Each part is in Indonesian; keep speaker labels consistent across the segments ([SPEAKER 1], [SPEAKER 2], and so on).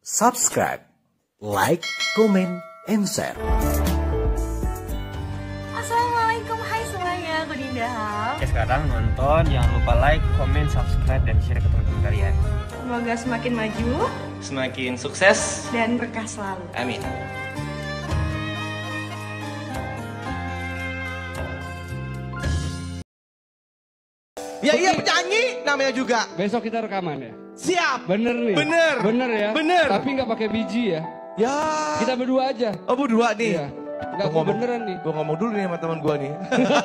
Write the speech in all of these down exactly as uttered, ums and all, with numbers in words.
[SPEAKER 1] subscribe, like, comment, and share.
[SPEAKER 2] Assalamualaikum, hai semuanya, aku Dinda.
[SPEAKER 3] Oke, sekarang nonton, jangan lupa like, comment, subscribe, dan share ke teman-teman kalian.
[SPEAKER 2] Semoga semakin maju
[SPEAKER 3] Semakin sukses.
[SPEAKER 2] dan berkah selalu.
[SPEAKER 3] Amin.
[SPEAKER 4] Ya iya penyanyi namanya juga.
[SPEAKER 5] Besok kita rekaman ya?
[SPEAKER 4] Siap.
[SPEAKER 5] Bener nih?
[SPEAKER 4] Bener.
[SPEAKER 5] Bener ya?
[SPEAKER 4] Bener.
[SPEAKER 5] Tapi nggak pakai biji ya?
[SPEAKER 4] Ya.
[SPEAKER 5] Kita berdua aja.
[SPEAKER 4] Oh berdua nih.
[SPEAKER 5] Iya. Nggak,
[SPEAKER 4] Gua
[SPEAKER 5] gua beneran nih.
[SPEAKER 4] Gue ngomong dulu nih sama teman gue nih.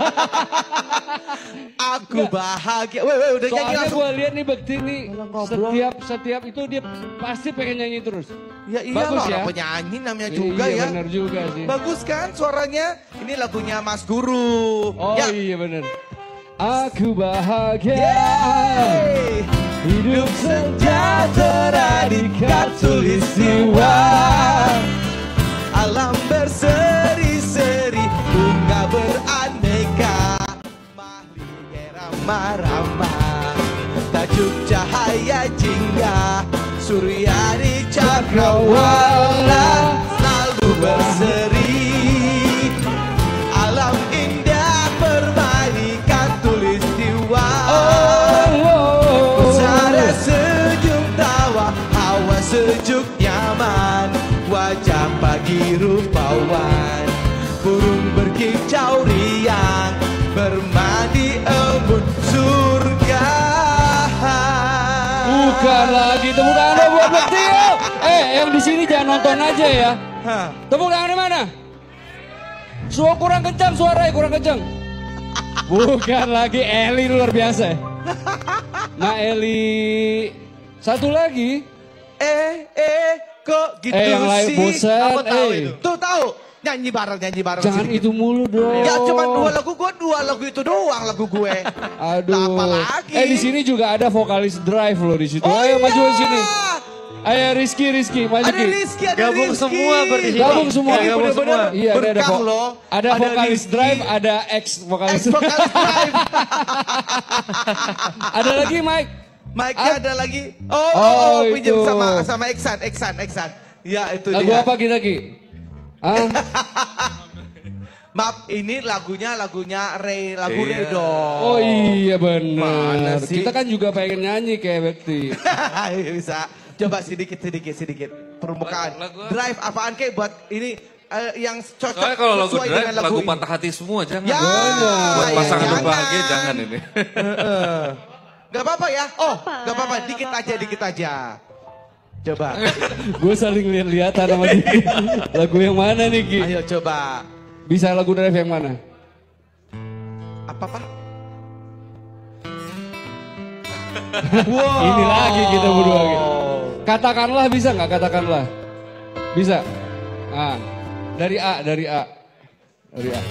[SPEAKER 4] Aku bahagia. Weh, weh, udah nyanyi
[SPEAKER 5] Soalnya
[SPEAKER 4] langsung.
[SPEAKER 5] gue lihat nih Bekti nih,
[SPEAKER 4] Orang ngobrol.
[SPEAKER 5] setiap setiap itu dia pasti pengen nyanyi terus.
[SPEAKER 4] Ya iya
[SPEAKER 5] Bagus
[SPEAKER 4] lah,
[SPEAKER 5] ya?
[SPEAKER 4] orang penyanyi namanya juga
[SPEAKER 5] Iya
[SPEAKER 4] ya.
[SPEAKER 5] bener juga sih.
[SPEAKER 4] Bagus kan suaranya? Ini lagunya Mas Guru.
[SPEAKER 5] Oh
[SPEAKER 4] ya.
[SPEAKER 5] iya bener. Aku bahagia.
[SPEAKER 4] Yeay.
[SPEAKER 5] Hidup sejahtera di khatulistiwa.
[SPEAKER 4] Alam berseri-seri, bunga beraneka, mahligai ramah-ramah, tajuk cahaya jingga, surya di cakrawala, selalu berseri. Alam indah permai khatulistiwa. Suara sejuk tawa, hawa sejuk nyaman, wajah pagi rupawan, burung berkicau riang, bermandi embun surga.
[SPEAKER 5] Bukan lagi, tepuk tangan dong buat Bekti. Eh, yang di sini jangan nonton aja ya.
[SPEAKER 4] Hah.
[SPEAKER 5] Tepuk tangan di mana? Suara kurang kencang, suaranya kurang kencang. Bukan lagi, Eli luar biasa. Nah Eli, satu lagi.
[SPEAKER 4] Eh, eh, kok gitu
[SPEAKER 5] Eh, yang lain,
[SPEAKER 4] sih?
[SPEAKER 5] buset,
[SPEAKER 4] Apa tahu
[SPEAKER 5] eh.
[SPEAKER 4] itu? Tuh tahu, nyanyi bareng, nyanyi bareng.
[SPEAKER 5] Jangan
[SPEAKER 4] sini.
[SPEAKER 5] itu mulu dong.
[SPEAKER 4] Ya cuma dua lagu gue, dua lagu itu doang lagu gue.
[SPEAKER 5] Aduh.
[SPEAKER 4] Apa lagi?
[SPEAKER 5] Eh di sini juga ada vokalis Drive loh di situ.
[SPEAKER 4] Oh,
[SPEAKER 5] Ayo
[SPEAKER 4] iya.
[SPEAKER 5] maju di sini. Ayo Rizky, Rizky, maju
[SPEAKER 4] Ada
[SPEAKER 5] Ki.
[SPEAKER 4] Rizky, ada
[SPEAKER 3] Gabung
[SPEAKER 4] Rizky.
[SPEAKER 3] semua berarti.
[SPEAKER 5] Gabung semua.
[SPEAKER 4] Ini
[SPEAKER 3] Gabung
[SPEAKER 4] bener-bener
[SPEAKER 3] semua.
[SPEAKER 5] Iya, ada ada,
[SPEAKER 4] berkah
[SPEAKER 5] vo-
[SPEAKER 4] loh.
[SPEAKER 5] ada vokalis
[SPEAKER 4] Rizky,
[SPEAKER 5] Drive, ada ex vokalis.
[SPEAKER 4] ex-vokalis Drive.
[SPEAKER 5] Ada lagi Mike.
[SPEAKER 4] Mic-nya
[SPEAKER 5] Ah.
[SPEAKER 4] ada lagi. Oh, oh,
[SPEAKER 5] Oh,
[SPEAKER 4] oh pinjam
[SPEAKER 5] itu.
[SPEAKER 4] sama sama Eksan, Eksan, Eksan. Ya itu
[SPEAKER 5] Lagu
[SPEAKER 4] dia.
[SPEAKER 5] apa kita Ki? Ah,
[SPEAKER 4] Maaf, ini lagunya lagunya Ray, lagu
[SPEAKER 3] Iya.
[SPEAKER 4] Ray dong.
[SPEAKER 5] oh iya
[SPEAKER 4] Mana
[SPEAKER 5] benar.
[SPEAKER 4] sih?
[SPEAKER 5] Kita kan juga pengen nyanyi kayak Bekti.
[SPEAKER 4] Bisa. Coba sedikit, sedikit, sedikit. Permukaan.
[SPEAKER 3] Lagu- lagu apa?
[SPEAKER 4] Drive apaan kek buat ini eh, yang cocok
[SPEAKER 6] Soalnya kalau lagu
[SPEAKER 4] sesuai
[SPEAKER 6] drive,
[SPEAKER 4] dengan
[SPEAKER 6] lagu
[SPEAKER 4] ini.
[SPEAKER 6] patah hati semua, jangan.
[SPEAKER 4] Ya,
[SPEAKER 6] Buat
[SPEAKER 4] ya,
[SPEAKER 6] pasangan
[SPEAKER 4] jangan.
[SPEAKER 6] berbahagia, jangan ini.
[SPEAKER 4] Heeh. Gak apa-apa ya? Oh, gak apa-apa. Dikit aja, dikit aja. Coba.
[SPEAKER 5] Gue saling lihat-lihatan sama dia. Lagu yang mana nih Ki?
[SPEAKER 4] Ayo coba.
[SPEAKER 5] Bisa lagu Drive yang mana?
[SPEAKER 4] Apa pak?
[SPEAKER 5] Ini lagi kita berdua lagi. Katakanlah bisa nggak katakanlah? Bisa. Ah, dari A, dari A, dari A.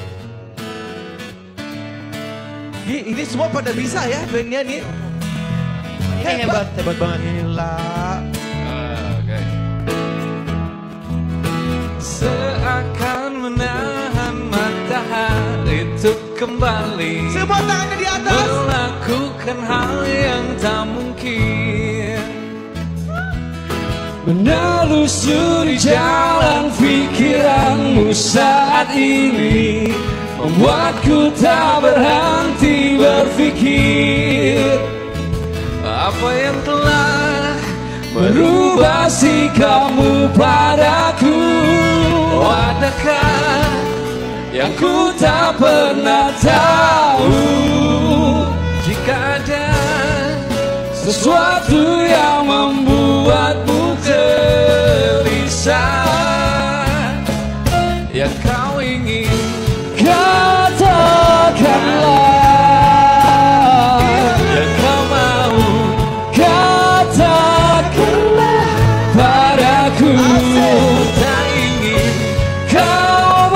[SPEAKER 4] Gi, ini semua pada bisa ya bandnya nih.
[SPEAKER 3] Ini hebat, hebat banget.
[SPEAKER 4] Gila.
[SPEAKER 6] Ah, oke.
[SPEAKER 7] Seakan menahan matahari itu kembali
[SPEAKER 4] Semua tangannya di atas.
[SPEAKER 7] melakukan hal yang tak mungkin,
[SPEAKER 5] Menelusuri jalan pikiranmu saat ini membuatku tak berhenti berpikir
[SPEAKER 7] apa yang telah
[SPEAKER 5] merubah sikapmu padaku.
[SPEAKER 7] adakah
[SPEAKER 5] Yang ku tak pernah tahu,
[SPEAKER 7] jika ada
[SPEAKER 5] sesuatu yang membuatmu gelisah,
[SPEAKER 7] yang kau ingin
[SPEAKER 5] katakanlah.
[SPEAKER 7] yang kau mau
[SPEAKER 5] Katakanlah padaku,
[SPEAKER 7] tak ingin
[SPEAKER 5] kau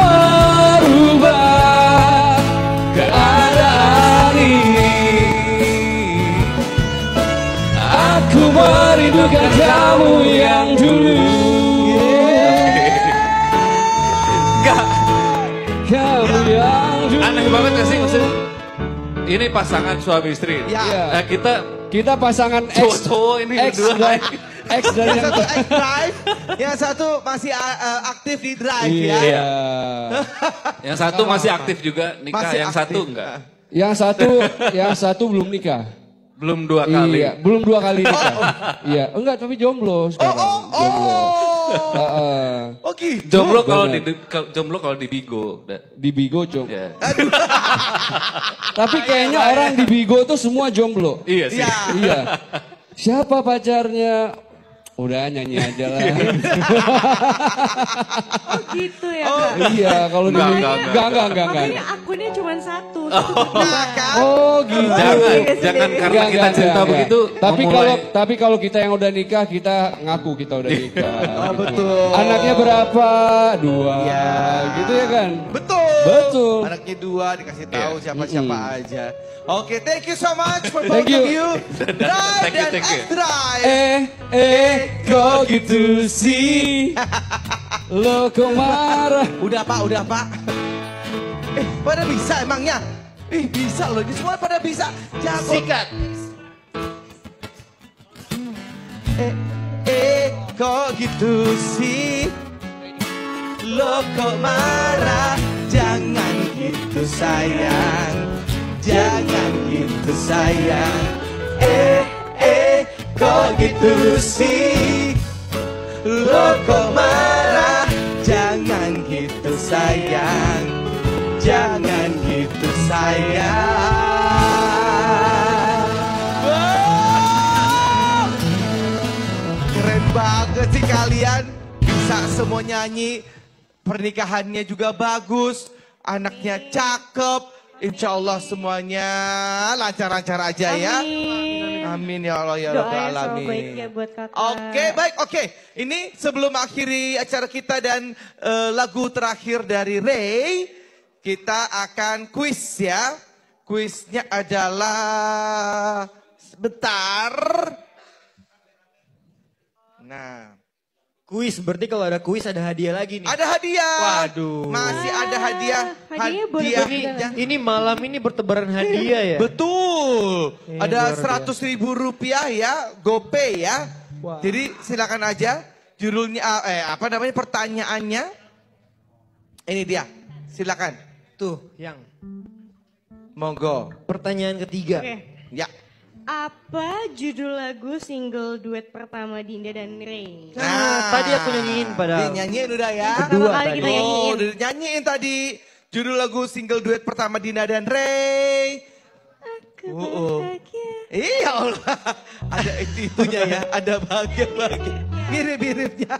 [SPEAKER 5] merubah keadaan ini. Aku merindukan kamu yang dulu.
[SPEAKER 7] enggak.
[SPEAKER 5] Kamu yang dulu.
[SPEAKER 6] Aneh banget gak sih? Maksudnya, ini pasangan suami istri.
[SPEAKER 4] Ya.
[SPEAKER 5] Iya.
[SPEAKER 6] Nah, kita
[SPEAKER 5] Kita pasangan X,
[SPEAKER 6] cowok-cowok ini
[SPEAKER 5] X
[SPEAKER 6] berdua.
[SPEAKER 5] drive, X dari
[SPEAKER 4] Yang
[SPEAKER 5] yang
[SPEAKER 4] satu X drive, yang satu masih uh, aktif di drive ya.
[SPEAKER 5] Iya.
[SPEAKER 6] Yang satu masih aktif juga nikah,
[SPEAKER 4] Masih
[SPEAKER 6] yang
[SPEAKER 4] aktif.
[SPEAKER 6] satu enggak.
[SPEAKER 5] Yang satu, yang satu belum nikah.
[SPEAKER 6] Belum dua kali.
[SPEAKER 5] Iya, belum dua kali nikah. Iya, enggak tapi jomblo
[SPEAKER 4] Oh,
[SPEAKER 5] sekarang.
[SPEAKER 4] oh,
[SPEAKER 5] Jomblo.
[SPEAKER 4] oh.
[SPEAKER 5] Heeh.
[SPEAKER 4] Oh gitu.
[SPEAKER 6] Jomblo kalau di
[SPEAKER 5] Benar.
[SPEAKER 6] kalau- jomblo kalau di Bigo. Da-
[SPEAKER 5] Di Bigo jomblo.
[SPEAKER 6] Ya.
[SPEAKER 5] Tapi kayaknya orang di Bigo tuh semua jomblo.
[SPEAKER 6] Iya sih.
[SPEAKER 4] Iya.
[SPEAKER 5] Iya. Siapa pacarnya? Udah nyanyi aja lah.
[SPEAKER 2] Oh gitu ya
[SPEAKER 4] Oh,
[SPEAKER 2] Kak.
[SPEAKER 5] Iya, kalau di
[SPEAKER 6] Enggak,
[SPEAKER 5] Bigo.
[SPEAKER 6] enggak,
[SPEAKER 5] Enggak, enggak, enggak, enggak.
[SPEAKER 2] Makanya akunnya cuma satu. satu berdua.
[SPEAKER 4] Nah kan.
[SPEAKER 5] Oh gitu.
[SPEAKER 6] Jangan,
[SPEAKER 2] Sendiri.
[SPEAKER 6] jangan karena
[SPEAKER 5] Enggak,
[SPEAKER 6] kita
[SPEAKER 5] enggak,
[SPEAKER 6] cerita
[SPEAKER 5] enggak,
[SPEAKER 6] begitu.
[SPEAKER 5] enggak. Tapi
[SPEAKER 6] memulai-
[SPEAKER 5] kalau tapi kalau kita yang udah nikah, kita ngaku kita udah nikah.
[SPEAKER 4] Oh,
[SPEAKER 5] gitu.
[SPEAKER 4] betul.
[SPEAKER 5] Anaknya berapa? Dua.
[SPEAKER 4] Iya.
[SPEAKER 5] Gitu ya kan?
[SPEAKER 4] Betul.
[SPEAKER 5] Betul.
[SPEAKER 4] Anaknya dua dikasih tahu
[SPEAKER 6] Iya.
[SPEAKER 4] siapa-siapa aja. Oke, thank you so much for
[SPEAKER 5] Thank
[SPEAKER 4] both
[SPEAKER 5] you.
[SPEAKER 4] of you. Drive
[SPEAKER 6] Thank you,
[SPEAKER 4] dan
[SPEAKER 6] thank you.
[SPEAKER 4] X-Drive.
[SPEAKER 5] Eh, eh, kok gitu sih? Lo kok marah?
[SPEAKER 4] Udah Pak, udah Pak. Eh, pada bisa emangnya? Ih, bisa loh. Ini semua pada bisa. Jago.
[SPEAKER 6] Sikat.
[SPEAKER 4] Eh, eh, kok gitu sih? Lo kok marah? Jangan gitu sayang. Jangan gitu sayang. Eh, eh, kok gitu sih? Lo kok marah? Jangan gitu sayang. Jangan gitu sayang. Wow! Keren banget sih kalian. Bisa semua nyanyi. Pernikahannya juga bagus. Anaknya cakep. Insya Allah semuanya lancar-lancar aja ya.
[SPEAKER 2] Amin.
[SPEAKER 4] Amin ya Allah ya
[SPEAKER 2] Doa
[SPEAKER 4] Rabbal
[SPEAKER 2] yang selalu
[SPEAKER 4] Alamin.
[SPEAKER 2] baik ya buat kakak.
[SPEAKER 4] Oke baik oke. Ini sebelum akhiri acara kita dan eh, lagu terakhir dari Ray. Kita akan kuis ya. Kuisnya adalah sebentar. Nah.
[SPEAKER 3] Kuis, berarti kalau ada kuis ada hadiah lagi nih.
[SPEAKER 4] Ada hadiah.
[SPEAKER 3] Waduh.
[SPEAKER 4] Masih ada hadiah.
[SPEAKER 2] Hadiahnya boleh
[SPEAKER 4] Hadiah.
[SPEAKER 2] berapa?
[SPEAKER 3] Ini malam ini bertebaran hadiah ya?
[SPEAKER 4] Betul.
[SPEAKER 3] Ini
[SPEAKER 4] Ada
[SPEAKER 3] luar
[SPEAKER 4] seratus ribu rupiah ya, GoPay ya.
[SPEAKER 3] Wah.
[SPEAKER 4] Jadi silakan aja. Judulnya eh apa namanya pertanyaannya? Ini dia. Silakan.
[SPEAKER 3] Tuh, yang
[SPEAKER 4] Monggo.
[SPEAKER 3] pertanyaan ketiga.
[SPEAKER 2] Oke.
[SPEAKER 4] Ya.
[SPEAKER 2] Apa judul lagu single duet pertama Dinda dan Ray?
[SPEAKER 3] Nah, tadi aku nyanyiin padahal.
[SPEAKER 4] Dia nyanyiin udah ya.
[SPEAKER 3] Kedua
[SPEAKER 2] Pertama kali
[SPEAKER 3] tadi.
[SPEAKER 2] kita nyanyiin.
[SPEAKER 4] Oh, udah nyanyiin tadi. Judul lagu single duet pertama Dinda dan Ray.
[SPEAKER 2] Aku
[SPEAKER 4] Oh, oh.
[SPEAKER 2] bahagia.
[SPEAKER 4] Iya Allah. Ada itu itunya ya. Ada bahagia-bahagia. Mirip-miripnya.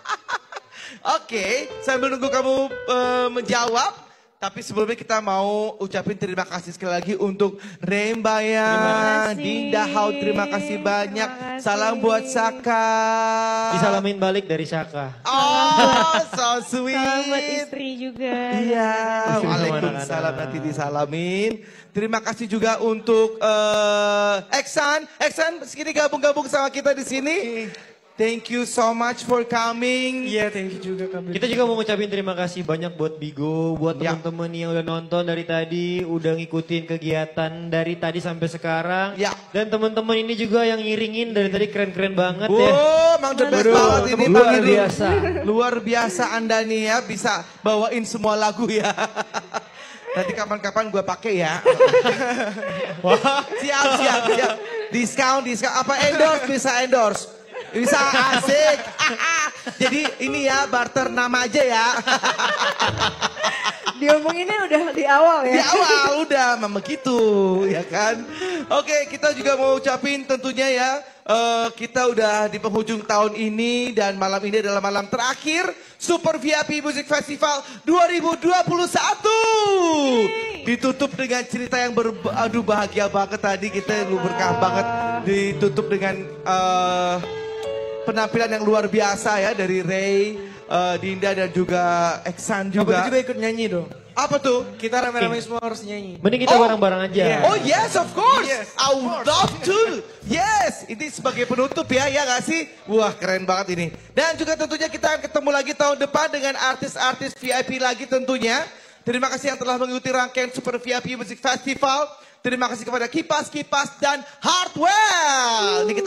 [SPEAKER 4] Oke, sambil nunggu kamu eh, menjawab. Tapi sebelumnya kita mau ucapin terima kasih sekali lagi untuk Rembaya,
[SPEAKER 2] Terima kasih.
[SPEAKER 4] Dinda Hau, terima kasih banyak.
[SPEAKER 2] Terima kasih.
[SPEAKER 4] Salam buat Saka.
[SPEAKER 3] Disalamin balik dari Saka.
[SPEAKER 4] Oh, so sweet.
[SPEAKER 2] Salam buat istri juga.
[SPEAKER 4] Iya,
[SPEAKER 3] Istri sama
[SPEAKER 4] waalaikumsalam
[SPEAKER 3] anak-anak.
[SPEAKER 4] nanti disalamin. Terima kasih juga untuk eh Eksan. Eksan segini gabung-gabung sama kita di sini. Thank you so much for coming.
[SPEAKER 3] Iya, thank you juga Kak. Kita juga mau ngucapin terima kasih banyak buat Bigo, buat
[SPEAKER 4] Ya.
[SPEAKER 3] teman-teman yang udah nonton dari tadi, udah ngikutin kegiatan dari tadi sampai sekarang.
[SPEAKER 4] Ya.
[SPEAKER 3] Dan teman-teman ini juga yang ngiringin dari tadi keren-keren banget ya.
[SPEAKER 4] Oh, emang the best
[SPEAKER 3] Waduh,
[SPEAKER 4] banget ini
[SPEAKER 3] luar
[SPEAKER 4] Bang Irin.
[SPEAKER 3] biasa.
[SPEAKER 4] Luar biasa Anda nih ya bisa bawain semua lagu ya. Nanti kapan-kapan gue pakai ya. Siap, siap, siap. Diskon, diskon. Apa endorse? Bisa endorse. Bisa asik. Jadi ini ya barter nama aja ya.
[SPEAKER 2] Diomonginnya udah di awal ya.
[SPEAKER 4] Di awal udah memang begitu ya kan. Oke kita juga mau ucapin tentunya ya. eh, kita udah di penghujung tahun ini dan malam ini adalah malam terakhir Super V I P Music Festival dua ribu dua puluh satu. Ditutup dengan cerita yang beradu bahagia banget tadi, kita lu berkah banget. Ditutup dengan eh, penampilan yang luar biasa ya dari Ray, eh, Dinda dan juga Eksan juga.
[SPEAKER 3] juga ikut nyanyi dong.
[SPEAKER 4] Apa tuh?
[SPEAKER 3] Kita rame-rame semua harus nyanyi. Mending kita
[SPEAKER 4] Oh.
[SPEAKER 3] bareng-bareng aja.
[SPEAKER 4] Oh yes, of course. I would love to. Yes, ini sebagai penutup ya, ya gak sih? Wah keren banget ini. Dan juga tentunya kita akan ketemu lagi tahun depan dengan artis-artis V I P lagi tentunya. Terima kasih yang telah mengikuti rangkaian Super V I P Music Festival. Terima kasih kepada Kipas Kipas dan Hardwell. Ini kita